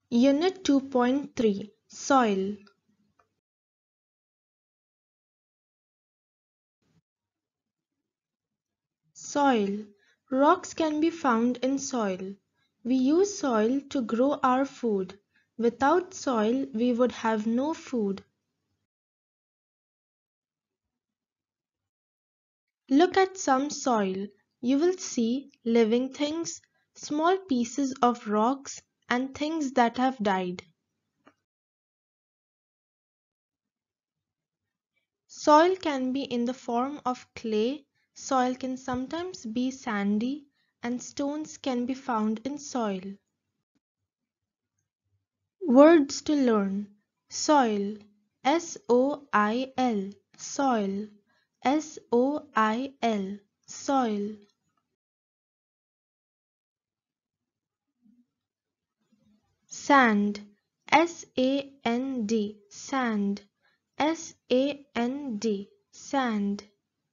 Unit 2.3 Soil. Soil. Rocks can be found in soil. We use soil to grow our food. Without soil, we would have no food. Look at some soil. You will see living things, small pieces of rocks, and things that have died. Soil can be in the form of clay, soil can sometimes be sandy, and stones can be found in soil. Words to learn. Soil. S-O-I-L. Soil. S-O-I-L. Soil. Sand. S-A-N-D. Sand. S-A-N-D. Sand.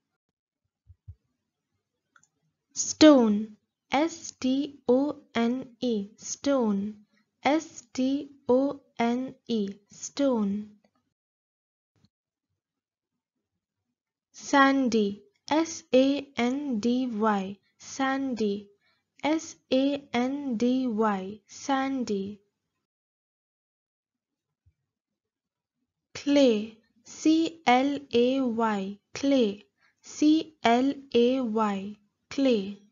Stone. S-T-O-N-E. Stone. S-T-O-N-E. Stone. Sandy. S-A-N-D-Y. Sandy. S-A-N-D-Y. Sandy. Clay. C-L-A-Y. Clay. C-L-A-Y. Clay.